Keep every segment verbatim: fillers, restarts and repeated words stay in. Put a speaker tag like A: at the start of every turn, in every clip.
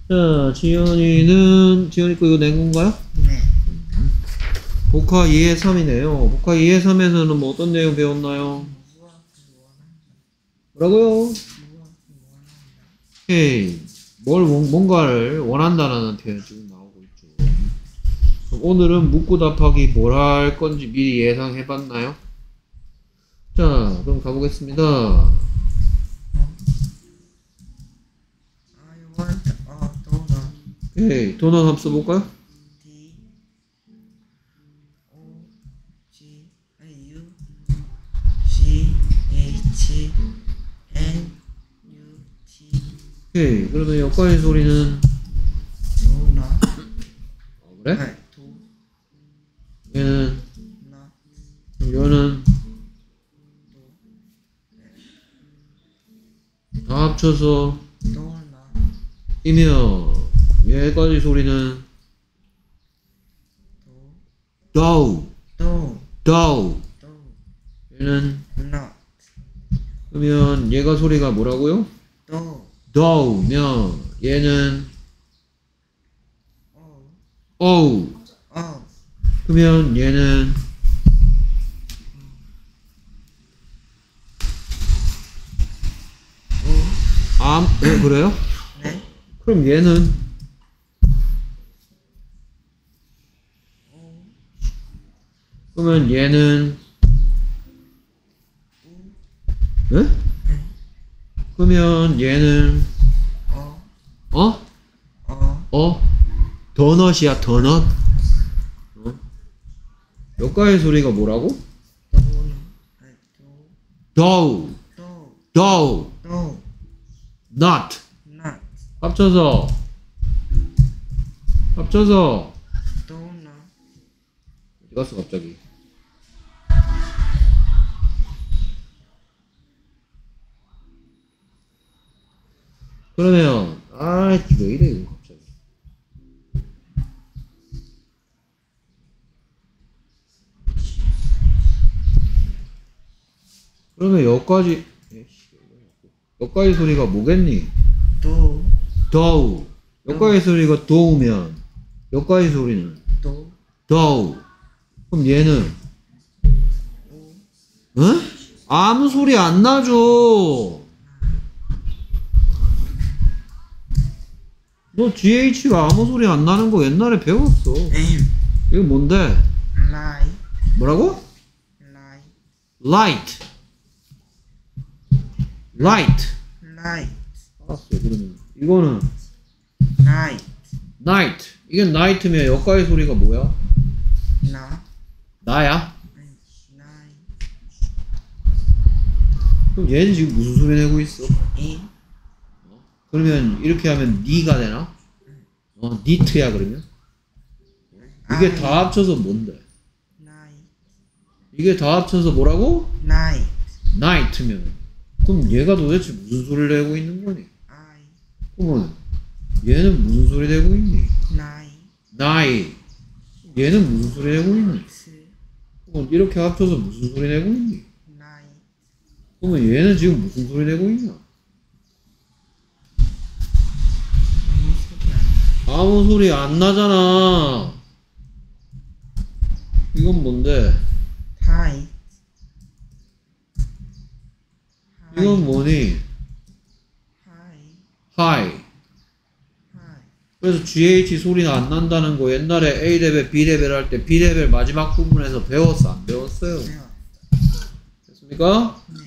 A: 자, 지연이는, 지연이 거 이거 낸 건가요?
B: 네.
A: 복화 이의 삼이네요. 복화 이의 삼에서는 뭐 어떤 내용 배웠나요? 뭐라고요? 오케이. 뭘, 뭔가를 원한다라는 표현이 지금 나오고 있죠. 그럼 오늘은 묻고 답하기 뭘 할 건지 미리 예상해 봤나요? 자, 그럼 가보겠습니다.
B: I want a donut.
A: 오케이. 도넛 한번 써볼까요?
B: D O G U C H N U T.
A: 오케이. 그러면 여기까지 소리는
B: donut.
A: 어, 그래?
B: 네. 도
A: 얘는
B: not.
A: 얘는 다 합쳐서
B: donut.
A: 이며 얘까지 소리는
B: 도
A: dough,
B: 도
A: dough.
B: 도
A: 얘는
B: not.
A: 그러면 얘가 소리가 뭐라고요?
B: 도
A: dough면 얘는
B: O
A: oh.
B: O
A: 그러면 얘는 암, 어, 그래요?
B: 네.
A: 그럼 얘는 그러면 얘는 에? 그러면 얘는
B: 어
A: 어?
B: 어
A: 어? 더넛이야 더넛? 어? 여기까지 소리가 뭐라고?
B: 도는
A: dough,
B: 도
A: dough,
B: 도
A: not
B: not.
A: 합쳐서 합쳐서
B: donut.
A: 어디 갔어 갑자기? 그러면 아이 왜 이래 이거 갑자기? 그러면 여기까지 여기까지 소리가 뭐겠니?
B: 도
A: dough 여기까지 소리가 dough면 여기까지 소리는
B: 도
A: dough 그럼 얘는 응? 아무 소리 안 나죠. 너 지에이치가 아무 소리 안 나는 거 옛날에 배웠어.
B: M
A: 이거 뭔데?
B: light
A: 뭐라고?
B: light
A: light light
B: light
A: 알았어. 그러면 이거는
B: night
A: night 이게 night면 여기까지 소리가 뭐야?
B: 나
A: 나야?
B: night
A: 그럼 얘는 지금 무슨 소리 내고 있어?
B: E
A: 그러면 이렇게 하면 니가 되나? 어, 니트야 그러면? 이게
B: I
A: 다 합쳐서 뭔데?
B: night
A: 이게 다 합쳐서 뭐라고?
B: night
A: night면 그럼 얘가 도대체 무슨 소리를 내고 있는 거니?
B: I
A: 그러면 얘는 무슨 소리 내고 있니?
B: night
A: 나이 얘는 무슨 소리 내고 있니?
B: S
A: 그러면 이렇게 합쳐서 무슨 소리 내고 있니?
B: night
A: 그러면 얘는 지금 무슨 소리 내고 있냐?
B: 아무 소리 안
A: 아무 소리 안 나잖아. 이건 뭔데?
B: tight
A: 이건 뭐니?
B: high
A: high.
B: high
A: 그래서 지에이치 소리는 안 난다는 거 옛날에 A 레벨, B 레벨 할 때 B 레벨 마지막 부분에서 배웠어? 안 배웠어요?
B: 네.
A: 됐습니까?
B: 네.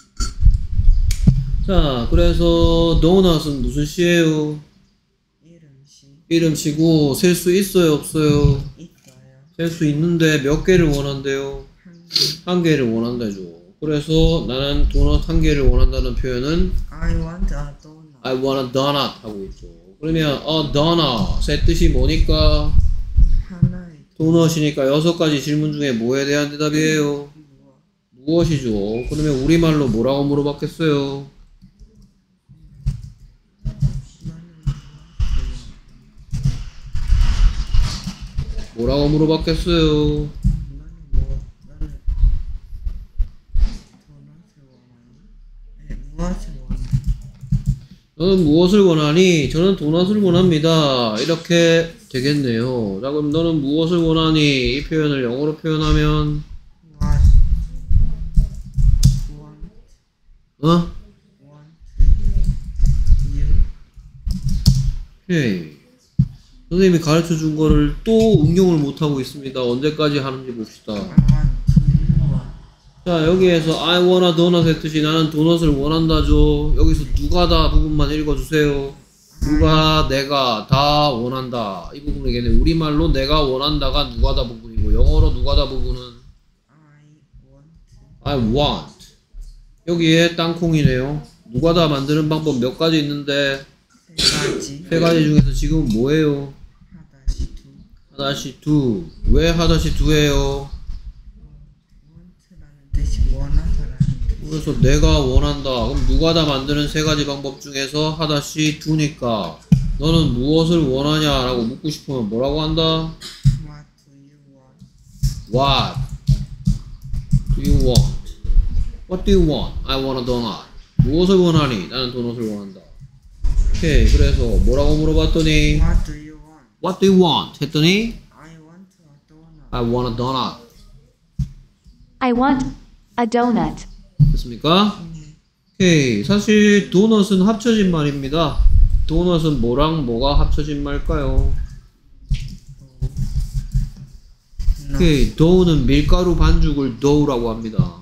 A: 자, 그래서 도넛은 무슨 시예요?
B: 이름시
A: 이름치고 셀 수 있어요, 없어요?
B: 있어요.
A: 셀 수 있는데 몇 개를 원한대요?
B: 한
A: 한 개를 원한다죠. 그래서 나는 도넛 한 개를 원한다는 표현은
B: I want a donut.
A: I want a donut 하고 있죠. 그러면 a donut의 뜻이 뭐니까?
B: 하나의
A: 도넛이니까 여섯 가지 질문 중에 뭐에 대한 대답이에요?
B: 무엇?
A: 무엇이죠? 그러면 우리말로 뭐라고 물어봤겠어요? 뭐라고 물어봤겠어요?
B: 나는 뭐 나는 도넛을 원하니? 네, 무엇을 원하니?
A: 너는 무엇을 원하니? 저는 도넛을 원합니다. 이렇게 되겠네요. 자, 그럼 너는 무엇을 원하니? 이 표현을 영어로 표현하면,
B: What? Want?
A: 어?
B: Want? You?
A: 오케이. 선생님이 가르쳐 준 거를 또 응용을 못하고 있습니다. 언제까지 하는지 봅시다.
B: I want to want.
A: 자, 여기에서 I wanna donut 했듯이 나는 도넛을 원한다죠. 여기서 누가다 부분만 읽어주세요. 누가, 내가, 다 원한다. 이 부분이겠네. 우리말로 내가 원한다가 누가다 부분이고, 영어로 누가다 부분은
B: I want.
A: I want. 여기에 땅콩이네요. 누가다 만드는 방법 몇 가지 있는데,
B: 세 가지.
A: 세 가지 중에서 지금 뭐예요?
B: 하다시 두.
A: 하다시 두. 왜 하다시 두예요?
B: want라는 뜻이 원하다라는 뜻.
A: 그래서 내가 원한다. 그럼 누가다 만드는 세 가지 방법 중에서 하다시 두니까 너는 무엇을 원하냐? 라고 묻고 싶으면 뭐라고 한다?
B: What do you want?
A: What do you want? What do you want? I want a donut. 무엇을 원하니? 나는 도넛을 원한다. 오케이. 그래서 뭐라고 물어봤더니
B: What do you want?
A: What do you want? 했더니
B: I want a donut.
A: I want a donut.
C: I want a donut.
A: 됐습니까?
B: 네.
A: 오케이. 사실 도넛은 합쳐진 말입니다. 도넛은 뭐랑 뭐가 합쳐진 말까요?
B: No.
A: 오케이. 도우는 밀가루 반죽을 도우라고 합니다.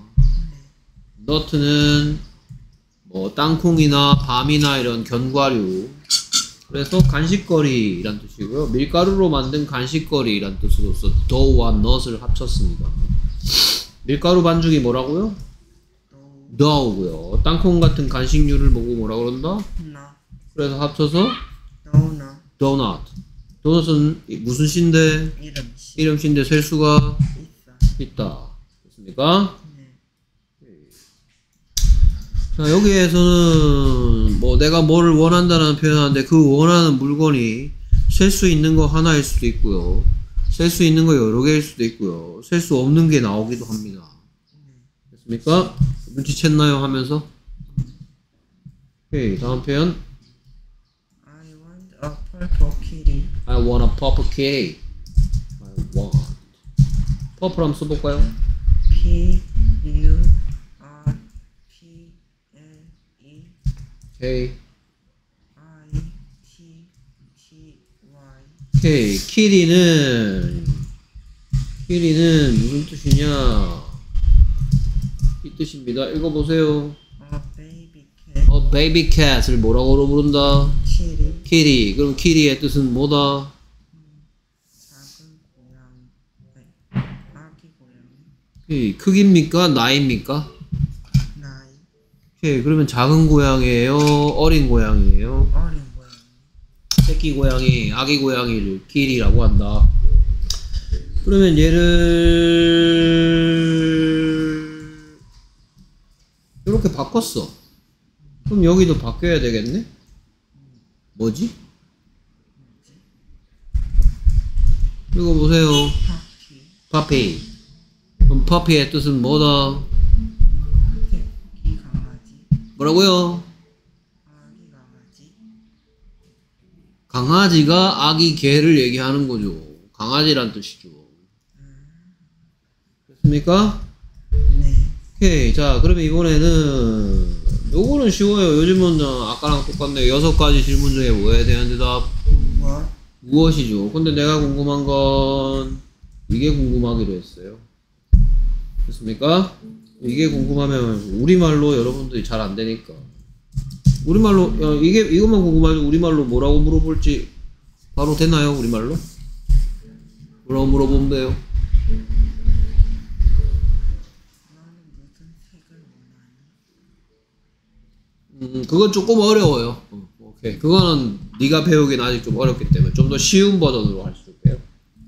A: 너트는 뭐 땅콩이나 밤이나 이런 견과류. 그래서 간식거리란 뜻이고요. 밀가루로 만든 간식거리란 뜻으로서 도우와 nut을 합쳤습니다. 밀가루 반죽이 뭐라고요?
B: No.
A: 도우고요. 땅콩 같은 간식류를 보고 뭐라 그런다?
B: No.
A: 그래서 합쳐서
B: Donut.
A: donut. 도넛은 무슨 시인데?
B: 이름 씨.
A: 이름 시인데 셀 수가
B: 있어.
A: 있다. 됐습니까?
B: 네.
A: 자, 여기에서는 뭐 내가 뭐를 원한다는 표현하는데 그 원하는 물건이 셀 수 있는 거 하나일 수도 있고요. 셀 수 있는 거 여러 개일 수도 있고요. 셀 수 없는 게 나오기도 합니다. 됐습니까? 눈치챘나요? 하면서. 오케이. 다음 표현.
B: I want a purple kitty.
A: I want a purple kitty. I want. purple 한번 써볼까요?
B: P U R P L E
A: 오케이.
B: I T T Y.
A: 오케이. 키리는 키리는 무슨 뜻이냐? 이 뜻입니다. 읽어보세요.
B: A baby cat.
A: 어, 베이비 캣을 뭐라고 부른다?
B: kitty.
A: 키리. 그럼 키리의 뜻은 뭐다?
B: 작은 고양이. 네. 아기 고양이.
A: 오케이. 크기입니까? 나이입니까?
B: 나이.
A: 오케이. 그러면 작은 고양이에요? 어린 고양이에요?
B: 어린 고양이.
A: 새끼 고양이, 아기 고양이를 키리라고 한다. 그러면 얘를 이렇게 바꿨어. 그럼 여기도 바뀌어야 되겠네? 뭐지? 이거 보세요.
B: 파피.
A: 파피. 그럼 파피의 뜻은 뭐다?
B: 새끼 강아지.
A: 뭐라고요?
B: 아기 강아지.
A: 강아지가 아기 개를 얘기하는 거죠. 강아지란 뜻이죠. 됐습니까?
B: 네.
A: 오케이. 자, 그러면 이번에는 요거는 쉬워요. 요즘은 아까랑 똑같네요. 여섯 가지 질문 중에 뭐에 대한 대답?
B: What?
A: 무엇이죠? 근데 내가 궁금한 건 이게 궁금하기로 했어요. 됐습니까? 이게 궁금하면 우리말로 여러분들이 잘 안 되니까 우리말로 야, 이게 이것만 궁금하면 우리말로 뭐라고 물어볼지 바로 되나요? 우리말로? 뭐라고 물어보면 돼요?
B: 너는 무슨 색을 원하니?
A: 음, 그건 조금 어려워요. 어, 오케이. 그거는 네가 배우기는 아직 좀 어렵기 때문에 좀 더 쉬운 버전으로 할 수 있게요.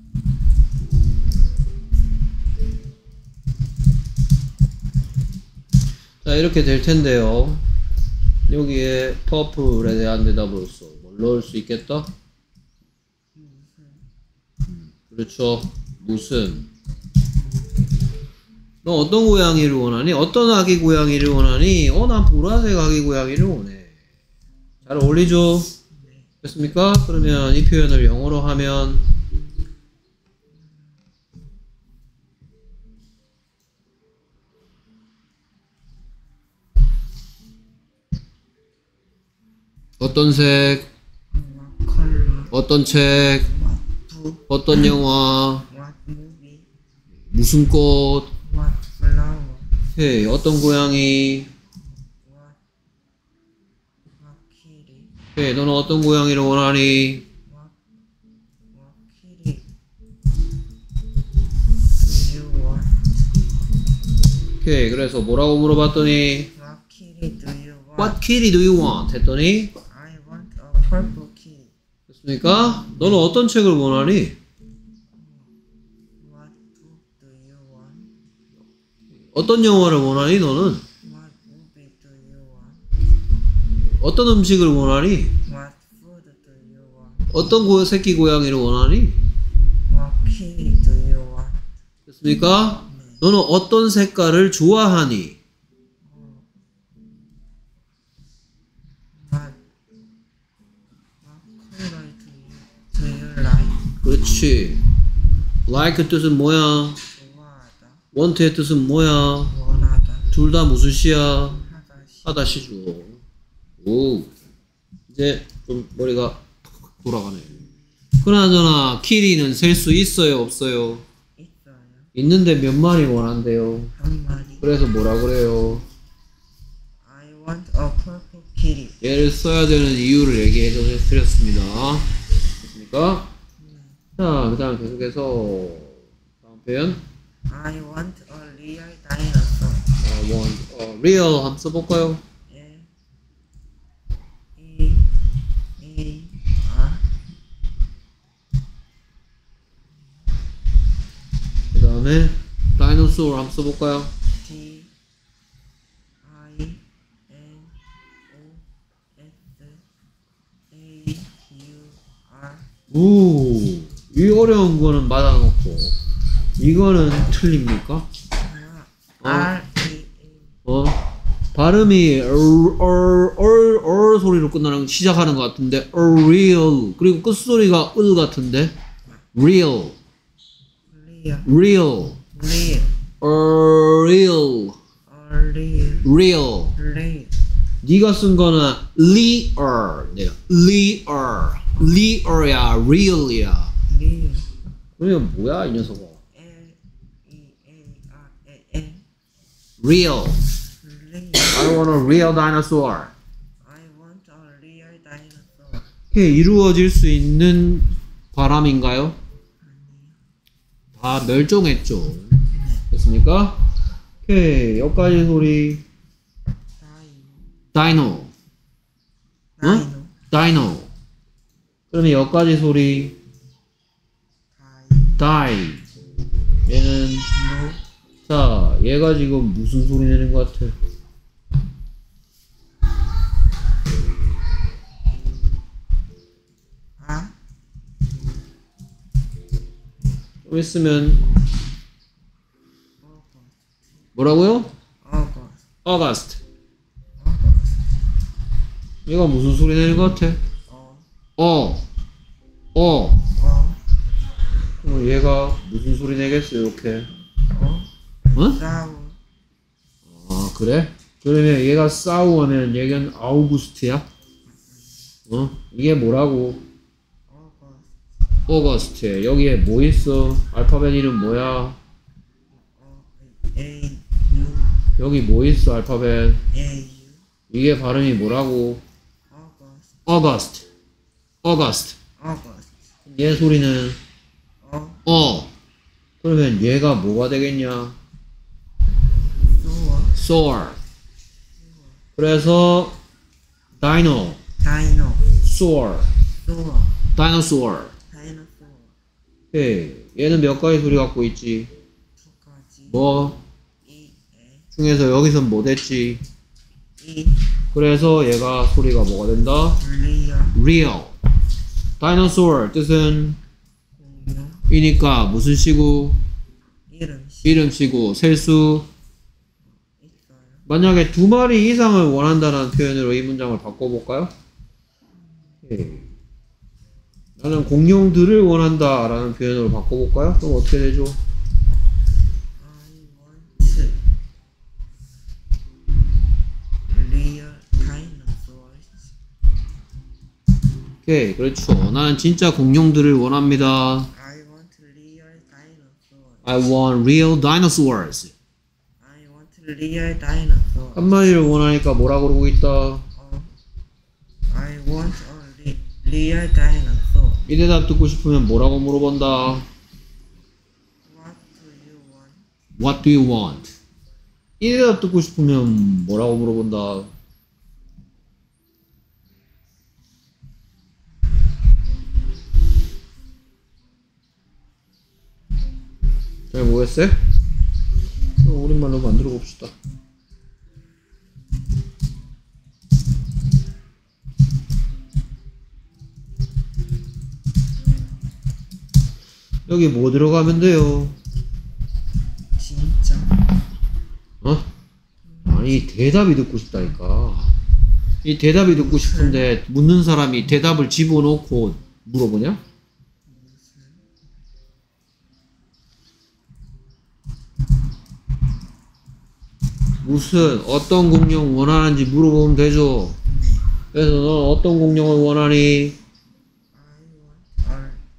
A: 자, 이렇게 될 텐데요. 여기에 퍼플에 대한 대답으로서 뭘 넣을 수 있겠다? 음, 그렇죠. 무슨? 너 어떤 고양이를 원하니? 어떤 아기 고양이를 원하니? 어, 난 보라색 아기 고양이를 원해. 잘 어울리죠?
B: 네.
A: 됐습니까? 그러면 이 표현을 영어로 하면 어떤 색,
B: What color?
A: 어떤 책,
B: What book?
A: 어떤 영화,
B: What movie?
A: 무슨 꽃,
B: What flower?
A: 헤이, 어떤 고양이,
B: What what kitty?
A: 헤이, 너는 어떤 고양이를 원하니?
B: What what kitty do you want?
A: 오케이, 그래서 뭐라고 물어봤더니
B: What kitty do you want?
A: What kitty do you want? 했더니
B: I want a purple kitty.
A: 됐습니까? 너는 어떤 책을 원하니?
B: What book do you want?
A: 어떤 영화를 원하니? 너는
B: What movie do you want?
A: 어떤 음식을 원하니?
B: What food do you want?
A: 어떤 고, 새끼 고양이를 원하니?
B: What kitty do you want?
A: 됐습니까? 너는 어떤 색깔을 좋아하니?
B: What what color do you do you like?
A: 그렇지. like 뜻은 뭐야?
B: 좋아하다.
A: want의 뜻은 뭐야?
B: 원하다.
A: 둘 다 무슨 시야?
B: 하다시.
A: 하다시죠. 오. 이제 좀 머리가 톡 돌아가네. 그나저나 키리는 셀 수 있어요, 없어요?
B: 있어요.
A: 있는데 몇 마리 원한대요.
B: 한 마리.
A: 그래서 뭐라 그래요?
B: I want a purple kitty.
A: 얘를 써야 되는 이유를 얘기해 드렸습니다. 됐습니까? 자, 그 다음 계속해서 다음 표현.
B: I want a real dinosaur.
A: 어, want, 어, real 한번 써볼까요?
B: L E A R.
A: 그 다음에 dinosaur 한번 써볼까요?
B: D I N O S A U R.
A: 우, 이 어려운 거는 맞아놓고 이거는 틀립니까?
B: R E A.
A: 어? 발음이 얼얼얼얼 소리로 끝나는 시작하는 것 같은데 real 그리고 끝소리가 을 같은데 real
B: Real.
A: real
B: Real.
A: real
B: Real.
A: real
B: Real.
A: 네가 쓴 거는 real 네, real real이야 real이야
B: Real.
A: 그러면 뭐야 이 녀석아
B: L E A R A L.
A: real
B: Real.
A: I want a real dinosaur
B: I want a real dinosaur.
A: 이게 이루어질 수 있는 바람인가요? 다 멸종했죠. 됐습니까? 오케이 여기까지 소리
B: Dino.
A: 다이노 응? 다이노 그러면 여기까지 소리
B: Dino.
A: 다이 얘는 자 얘가 지금 무슨 소리 내는 것 같아?
B: 아?
A: 좀 있으면 뭐라고요?
B: August.
A: August 얘가 무슨 소리 내는 것 같아?
B: 어.
A: 어 어.
B: 어.
A: 어, 얘가 무슨 소리 내겠어 이렇게
B: 어.
A: 어?
B: 싸우.
A: 아 그래? 그러면 얘가 싸우면 얘는 아우구스트야? 어? 이게 뭐라고?
B: August.
A: 오거스트 여기에 뭐 있어? 알파벳 이름 뭐야?
B: 어. A U
A: 여기 뭐 있어 알파벳?
B: A U.
A: 이게 발음이 뭐라고?
B: August.
A: 오거스트 오거스트
B: August.
A: 얘 소리는
B: 어.
A: 어 그러면 얘가 뭐가 되겠냐?
B: Soar.
A: soar 그래서 dino
B: Dino.
A: soar
B: Soar.
A: dinosaur
B: Dinosaur.
A: 오케이 얘는 몇 가지 소리 갖고 있지?
B: 두 가지.
A: 뭐
B: E A
A: 중에서 여기선 뭐 됐지?
B: E
A: 그래서 얘가 소리가 뭐가 된다?
B: Real.
A: real dinosaur 뜻은
B: 공유.
A: 이니까 무슨 시구?
B: 이름 시
A: 이름시고 셀수
B: 있어요.
A: 만약에 두 마리 이상을 원한다는 표현으로 이 문장을 바꿔볼까요? 오케이. 나는 공룡들을 원한다 라는 표현으로 바꿔볼까요? 그럼 어떻게 되죠?
B: I want real dinosaurs.
A: 오케이, 그렇죠. 나는 진짜 공룡들을 원합니다.
B: I want real dinosaurs.
A: I want real dinosaurs.
B: I want real dinosaurs.
A: 한마디를 원하니까 뭐라 그러고 있다?
B: 어, I want a re- real dinosaur.
A: 이 대답 듣고 싶으면 뭐라고 물어본다?
B: What do you want?
A: What do you want? 이 대답 듣고 싶으면 뭐라고 물어본다? 잘 모르겠어요? 그럼 우리말로 만들어 봅시다. 여기 뭐 들어가면 돼요?
B: 진짜.
A: 어? 아니 대답이 듣고 싶다니까. 이 대답이 듣고 싶은데 묻는 사람이 대답을 집어넣고 물어보냐? 무슨 어떤 공룡 원하는지 물어보면 되죠. 그래서 넌 어떤 공룡을 원하니?
B: I want a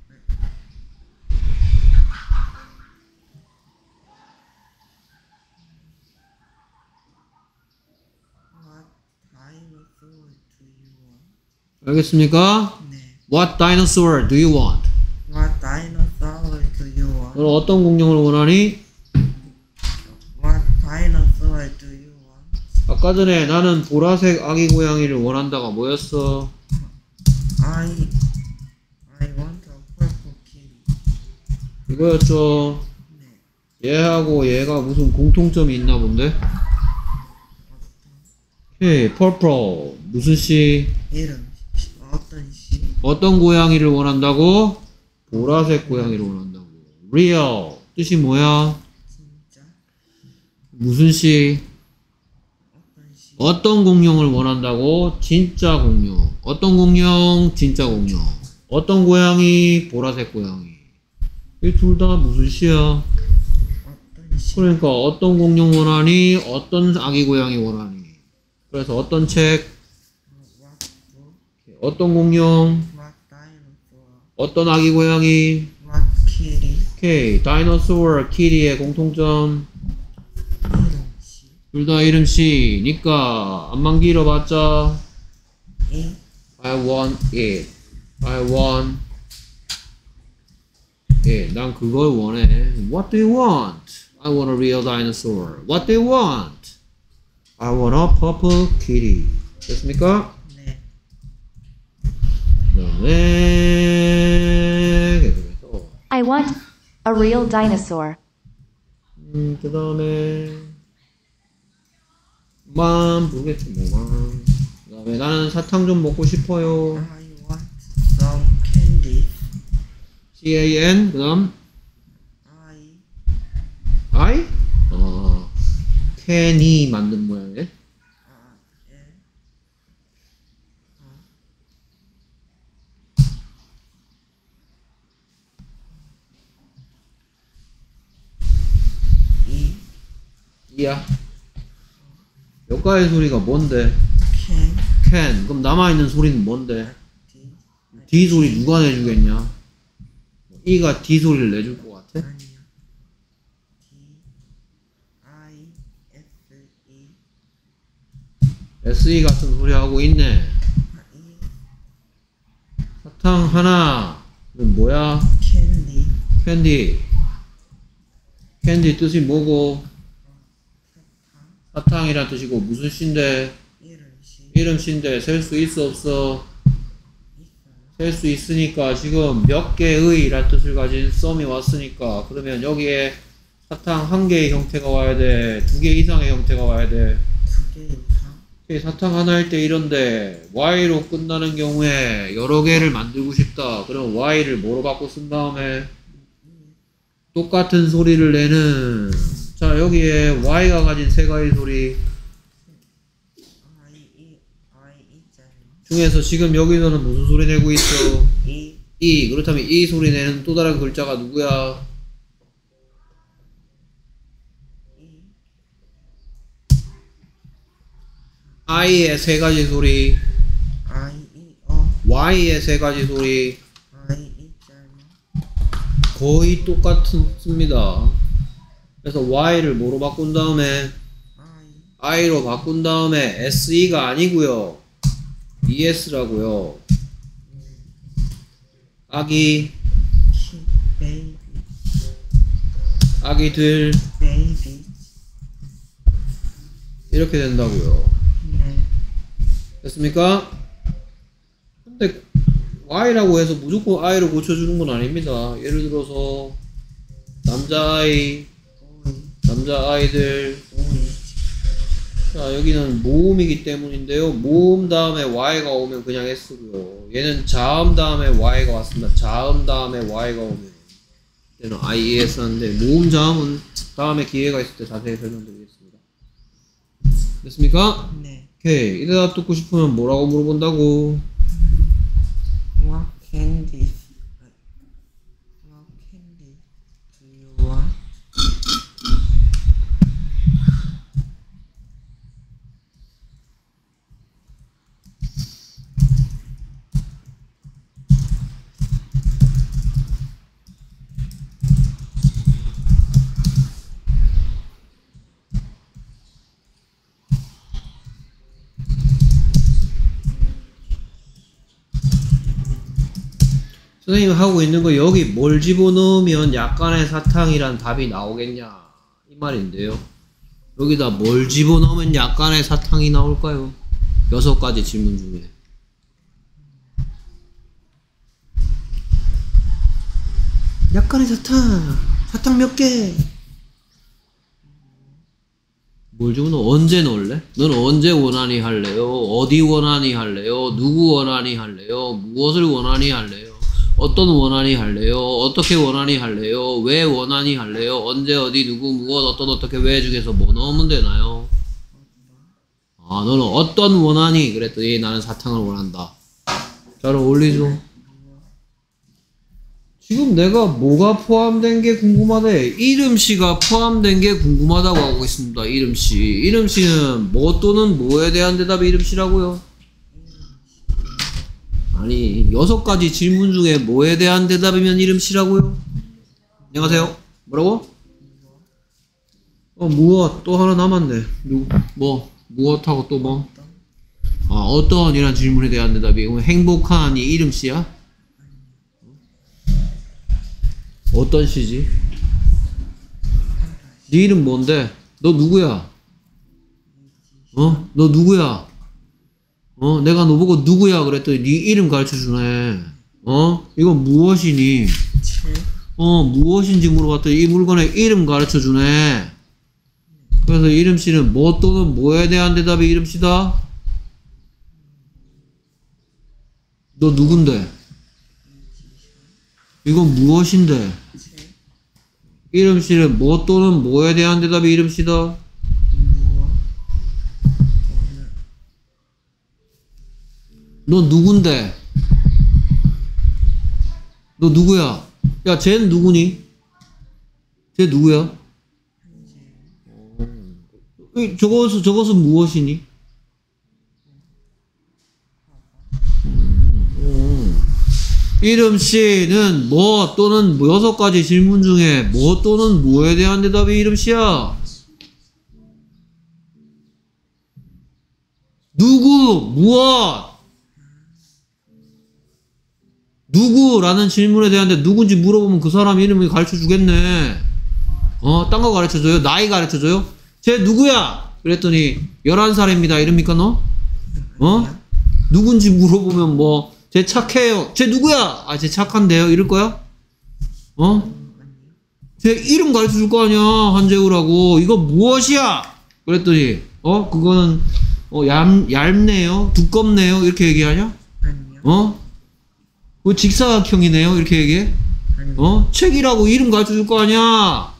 B: What dinosaur do you want?
A: 알겠습니까?
B: 네.
A: What dinosaur do you want?
B: What dinosaur do you want?
A: 넌 어떤 공룡을 원하니?
B: What dinosaur do you want?
A: 아까 전에 나는 보라색 아기 고양이를 원한다가 뭐였어?
B: I I want a purple kitty.
A: 이거였죠.
B: 네.
A: 얘하고 얘가 무슨 공통점이 있나 본데? 오케이, purple. 무슨 씨?
B: 이름 시- 어떤 시?
A: 어떤 고양이를 원한다고? 보라색 고양이를 원한다고. real. 뜻이 뭐야?
B: 진짜?
A: 무슨 씨?
B: 어떤 시?
A: 어떤 공룡을 원한다고? 진짜 공룡. 어떤 공룡? 진짜 공룡. 어떤 고양이? 보라색 고양이. 이 둘 다 무슨 씨야?
B: 어떤 시?
A: 그러니까 어떤 공룡 원하니? 어떤 아기 고양이 원하니? 그래서 어떤 책?
B: What book?
A: 어떤 공룡?
B: What dinosaur?
A: 어떤 아기 고양이?
B: What kitty?
A: 오케이. 다이너소어, 키리의 공통점.
B: 이름 시?
A: 둘 다 이름 씨니까 안만 길어봤자
B: 이
A: I want it. I want it. 난 그걸 원해. What do you want? I want a real dinosaur. What do you want? I want a purple kitty. 됐습니까?
B: 네.
A: 그다음에 계속해서
C: I want a real dinosaur.
A: 음, 그다음에 만 모르겠지 뭐만. 그다음에 나는 사탕 좀 먹고 싶어요.
B: I want some candy.
A: C A N 그다음
B: I
A: I 어 캔이 맞는 모양이네.
B: 아, 예. 이
A: 이야. 여기까지 소리가 뭔데?
B: can
A: 캔. 그럼 남아있는 소리는 뭔데?
B: D
A: D 소리 누가 내주겠냐? E가 D 소리를 내줄 것 같아?
B: 아니요. D I S E
A: S E 같은 소리 하고 있네.
B: 아, 이
A: 사탕 하나. 이건 뭐야?
B: candy
A: 캔디. 캔디 뜻이 뭐고? 사탕이란 뜻이고 무슨 씨인데?
B: 이름 시
A: 이름 씨인데 셀 수 있어 없어?
B: 있어요.
A: 셀 수 있으니까 지금 몇 개의 란 뜻을 가진 썸이 왔으니까 그러면 여기에 사탕 한 개의 형태가 와야 돼? 두 개 이상의 형태가 와야 돼?
B: 두 개 이상
A: 오케이, 사탕 하나일 때 이런데 Y로 끝나는 경우에 여러 개를 만들고 싶다. 그럼 Y를 뭐로 바꿔 쓴 다음에 똑같은 소리를 내는 자 여기에 Y가 가진 세 가지 소리
B: I E I 있잖아요.
A: 중에서 지금 여기서는 무슨 소리 내고 있어?
B: 이,
A: 이. 그렇다면 이 소리 내는 또 다른 글자가 누구야?
B: 이,
A: I의 세 가지 소리,
B: I, E, O,
A: Y의 세 가지 소리
B: I, E, 잖아.
A: 거의 똑같습니다. 그래서 Y를 뭐로 바꾼 다음에
B: I,
A: I로 바꾼 다음에 에스이가 아니고요. 이에스라고요. 아기,
B: She, baby,
A: 아기들
B: baby.
A: 이렇게 된다고요.
B: 네.
A: 됐습니까? 근데 Y라고 해서 무조건 I로 고쳐주는 건 아닙니다. 예를 들어서 남자아이,
B: 오이,
A: 남자아이들.
B: 오이.
A: 자, 여기는 모음이기 때문인데요. 모음 다음에 Y가 오면 그냥 S고요. 얘는 자음 다음에 Y가 왔습니다. 자음 다음에 Y가 오면 얘는 아이이에스 하는데, 모음 자음은 다음에 기회가 있을 때 자세히 설명드리겠습니다. 됐습니까?
B: 네.
A: 오케이. 이 대답 듣고 싶으면 뭐라고 물어본다고?
B: What candy? What candy do you want?
A: 선생님이 하고 있는 거 여기 뭘 집어넣으면 약간의 사탕이란 답이 나오겠냐 이 말인데요. 여기다 뭘 집어넣으면 약간의 사탕이 나올까요? 여섯 가지 질문 중에 약간의 사탕 사탕 몇 개? 뭘 집어넣어? 언제 넣을래? 너는 언제 원하니 할래요? 어디 원하니 할래요? 누구 원하니 할래요? 무엇을 원하니 할래요? 어떤 원하니 할래요? 어떻게 원하니 할래요? 왜 원하니 할래요? 언제 어디 누구 무엇 어떤 어떻게 왜 중에서 뭐 넣으면 되나요? 아 너는 어떤 원하니? 그랬더니 나는 사탕을 원한다. 잘 어울리죠? 지금 내가 뭐가 포함된 게 궁금하대. 이름씨가 포함된 게 궁금하다고 하고 있습니다. 이름씨. 이름씨는 뭐 또는 뭐에 대한 대답이 이름씨라고요? 아니 여섯 가지 질문 중에 뭐에 대한 대답이면 이름씨라고요? 안녕하세요. 뭐라고? 어 무엇 또 하나 남았네. 누, 뭐 무엇하고 또 뭐? 아 어떤 이란 질문에 대한 대답이 행복한이 이름씨야? 어떤 시지? 네 이름 뭔데? 너 누구야? 어? 너 누구야? 어? 내가 너 보고 누구야 그랬더니 네 이름 가르쳐주네. 어? 이건 무엇이니?
B: 책,
A: 어 무엇인지 물어봤더니 이 물건의 이름 가르쳐주네. 그래서 이름씨는 뭐 또는 뭐에 대한 대답이 이름씨다? 너 누군데? 이건 무엇인데?
B: 책,
A: 이름씨는 뭐 또는 뭐에 대한 대답이 이름씨다?
B: 무엇, 오늘,
A: 너 누군데? 너 누구야? 야, 쟤는 누구니? 쟤 누구야? 이, 저것은, 저것은 무엇이니? 음. 이름씨는 뭐 또는 뭐 여섯 가지 질문 중에 뭐 또는 뭐에 대한 대답이 이름씨야? 누구, 무엇? 누구라는 질문에 대한데 누군지 물어보면 그 사람 이름을 가르쳐 주겠네. 어, 딴 거 가르쳐 줘요? 나이 가르쳐 줘요? 쟤 누구야? 그랬더니 열한 살입니다. 이럽니까 너? 어? 누군지 물어보면 뭐 쟤 착해요. 쟤 누구야? 아, 쟤 착한데요? 이럴 거야? 어? 쟤 이름 가르쳐 줄 거 아니야. 한재우라고. 이거 무엇이야? 그랬더니 어? 그거는 어, 얇, 얇네요. 두껍네요. 이렇게 얘기하냐?
B: 아니요,
A: 어? 그 직사각형이네요. 이렇게 얘기해?
B: 아니요,
A: 어? 책이라고 이름 가르쳐 줄 거 아니야.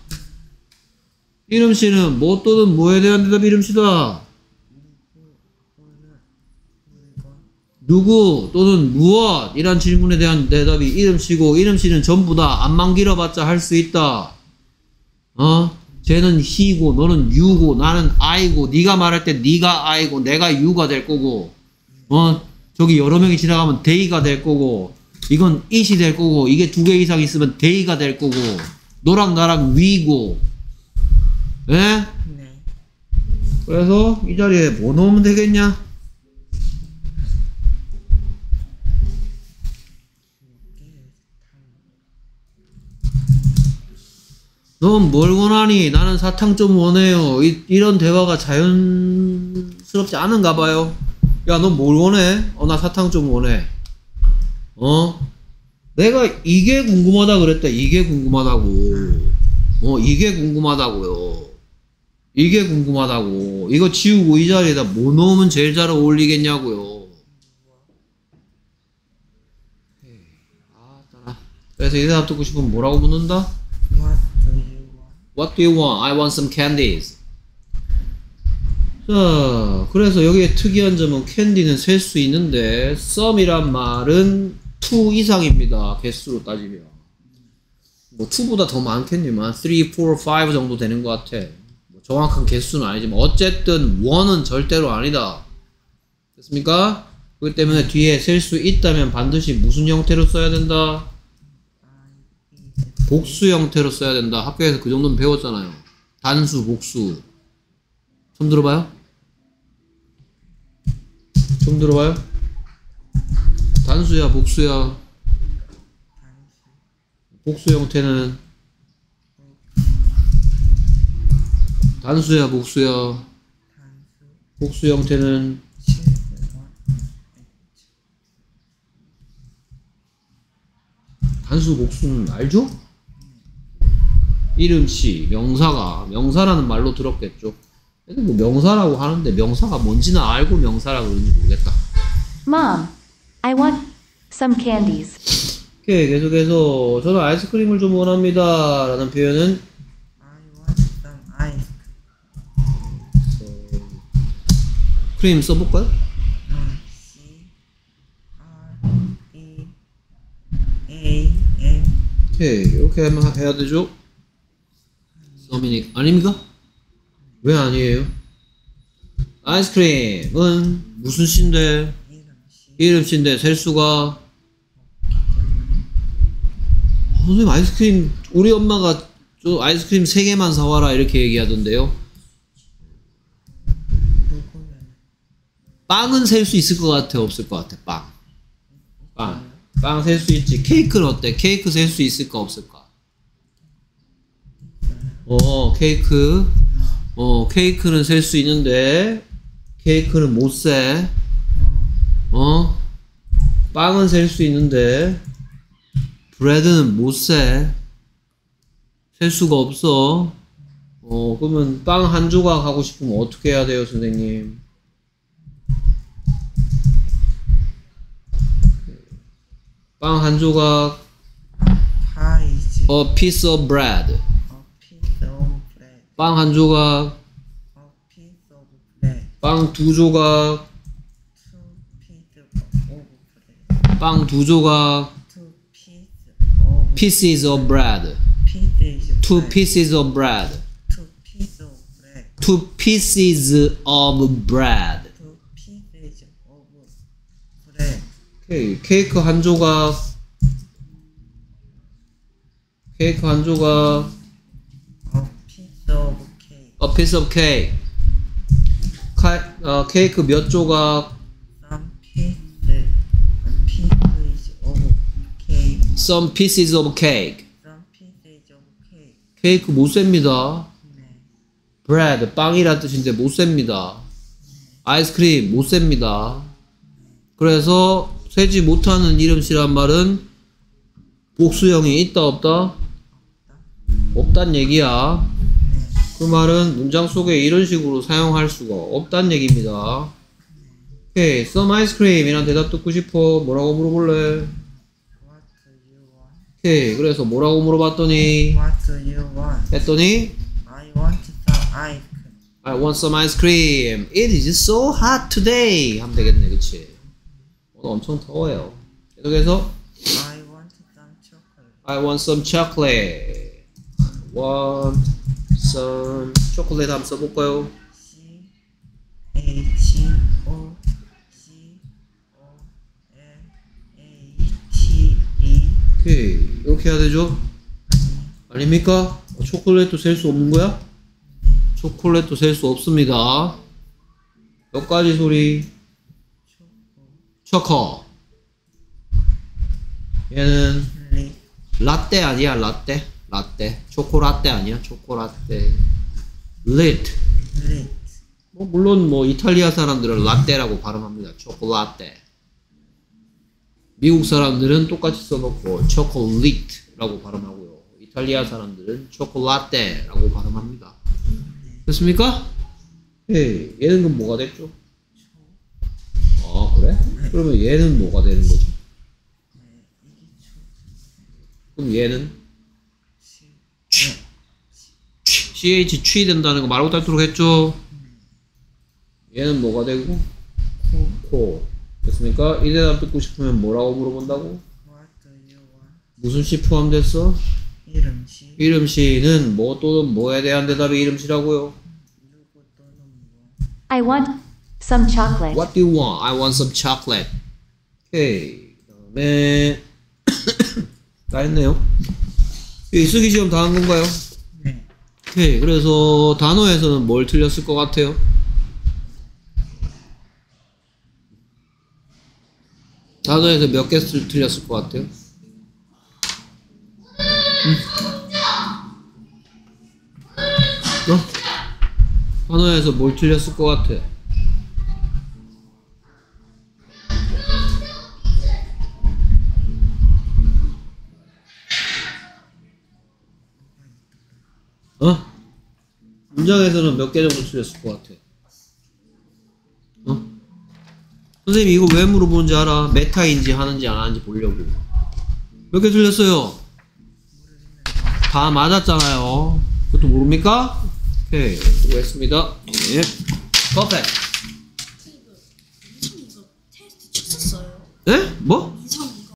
A: 이름씨는 뭐 또는 뭐에 대한 대답이 이름씨다.
B: 오늘, 물건,
A: 누구 또는 무엇 이란 질문에 대한 대답이 이름씨고 이름씨는 전부 다 안만 길어봤자 할 수 있다. 어? 쟤는 he고 너는 you고 나는 I고 네가 말할 때 네가 I고 내가 you가 될 거고 어? 저기 여러 명이 지나가면 they가 될 거고 이건 it이 될 거고 이게 두 개 이상 있으면 they가 될 거고 너랑 나랑 we고 예?
B: 네.
A: 그래서 이 자리에 뭐 넣으면 되겠냐? 넌 뭘 원하니? 나는 사탕 좀 원해요. 이, 이런 대화가 자연스럽지 않은가 봐요. 야, 넌 뭘 원해? 어, 나 사탕 좀 원해. 어? 내가 이게 궁금하다 그랬다. 이게 궁금하다고. 어, 이게 궁금하다고요. 이게 궁금하다고. 이거 지우고 이 자리에다 뭐 넣으면 제일 잘 어울리겠냐고요. 아, 따라. 그래서 이 대답 듣고 싶으면 뭐라고 묻는다?
B: What do you want?
A: What do you want? I want some candies. 자, 그래서 여기에 특이한 점은 캔디는 셀 수 있는데 some이란 말은 two 이상입니다. 개수로 따지면. 뭐 two보다 더 많겠지만 three, four, five 정도 되는 것 같아. 뭐 정확한 개수는 아니지만 어쨌든 one은 절대로 아니다. 됐습니까? 그렇기 때문에 뒤에 셀 수 있다면 반드시 무슨 형태로 써야 된다? 복수 형태로 써야 된다. 학교에서 그 정도는 배웠잖아요. 단수, 복수. 처음 들어봐요? 처음 들어봐요? 단수야, 복수야. 복수 형태는 단수야, 복수야. 복수 형태는 단수, 복수는 알죠? 이름씨, 명사가 명사라는 말로 들었겠죠. 근데 뭐 명사라고 하는데 명사가 뭔지는 알고 명사라고 그러는지 모르겠다.
C: Mom, I want some candies.
A: 오케이, 계속해서 저는 아이스크림을 좀 원합니다 라는 표현은
B: I want some ice.
A: 크림 써볼까요?
B: C R E A M.
A: 오케이, 이렇게 하면 해야 되죠? 서미닉 아닙니까? 왜 아니에요? 아이스크림은 무슨 씨인데?
B: 이름씨.
A: 이름씨인데 셀 수가 어, 선생님 아이스크림 우리 엄마가 저 아이스크림 세 개만 사와라 이렇게 얘기하던데요.
B: 누구면
A: 빵은 셀 수 있을 것 같아 없을 것 같아? 빵 빵 빵 셀 수 있지. 케이크는 어때? 케이크 셀 수 있을까 없을까? 어 케이크 어 케이크는 셀 수 있는데 케이크는 못 세. 어 빵은 셀 수 있는데 브레드는 못 세. 셀 수가 없어. 어 그러면 빵 한 조각 하고 싶으면 어떻게 해야 돼요 선생님? 빵 한 조각
B: 파이지.
A: a piece of bread.
B: A piece of bread.
A: 빵 한 조각
B: A piece of bread.
A: 빵 두 조각
B: Two pieces of bread.
A: 빵 두 조각
B: Two pieces of
A: pieces of bread.
B: pieces.
A: two
B: bread.
A: pieces of bread.
B: Two pieces of bread.
A: two pieces of bread.
B: Two pieces of bread.
A: 오케이. 케이크 한 조각 케이크 한 조각
B: A piece of cake.
A: a piece of cake. 카, 어, 케이크 몇 조각
B: Some pieces. Pieces of cake.
A: some pieces of cake.
B: Some pieces of cake.
A: 케이크 못 셉니다.
B: 네.
A: bread 빵이란 뜻인데 못 셉니다. 아이스크림 못 셉니다. 그래서 세지 못하는 이름씨란 말은 복수형이 있다 없다? 없단 얘기야. 그 말은 문장 속에 이런 식으로 사용할 수가 없단 얘기입니다. 오케이, some ice cream 이란 대답 듣고 싶어. 뭐라고 물어볼래?
B: What do you want?
A: 오케이, 그래서 뭐라고 물어봤더니
B: What do you want?
A: 했더니
B: I want some ice cream.
A: I want some ice cream. It is so hot today. 하면 되겠네, 그치? 엄청 더워요. 계속해서
B: I want some chocolate.
A: I want some chocolate. want some chocolate 한번 써볼까요?
B: C H O C O L H E.
A: 오케이. 이렇게 해야 되죠? 아닙니까? 어, 초콜릿도 셀 수 없는 거야? 초콜릿도 셀 수 없습니다. 몇 가지 소리? 초코. 얘는
B: 리
A: 라떼 아니야, 라떼. 라떼. 초코라떼 아니야, 초코라떼. lit.
B: 리
A: 뭐 물론 뭐 이탈리아 사람들은 라떼라고 발음합니다. 초콜라떼. 미국 사람들은 똑같이 써놓고 초콜릿라고 발음하고요. 이탈리아 사람들은 초콜라떼라고 발음합니다. 됐습니까? 예, 얘는 그럼 뭐가 됐죠? 아 그래? 그러면 얘는 뭐가 되는 거죠? 그럼 얘는 취, 취, ch 취 된다는 거 말하고 닳도록 했죠? 얘는 뭐가 되고? 코, 코. 됐습니까? 이 대답 듣고 싶으면 뭐라고 물어본다고?
B: What do you want?
A: 무슨 시 포함됐어?
B: 이름시
A: 이름시는 뭐 또는 뭐에 대한 대답이 이름시라고요?
B: 누구 또는 뭐.
C: I want some chocolate.
A: What do you want? I want some chocolate. 오케이. 그 다음에 다 했네요. 이 쓰기 시험 다 한 건가요?
B: 네.
A: 오케이. 그래서 단어에서는 뭘 틀렸을 것 같아요? 단어에서 몇 개 틀렸을 것 같아요? 음. 어? 단어에서 뭘 틀렸을 것 같아? 어? 문장에서는 몇 개 정도 틀렸을 것 같아? 어? 선생님 이거 왜 물어보는지 알아? 메타인지 하는지 안 하는지 보려고. 몇 개 틀렸어요? 다 맞았잖아요. 그것도 모릅니까? 오케이, 수고했습니다. 예. 퍼펙트.
D: 이거 테스트 쳤었어요.
A: 네? 뭐?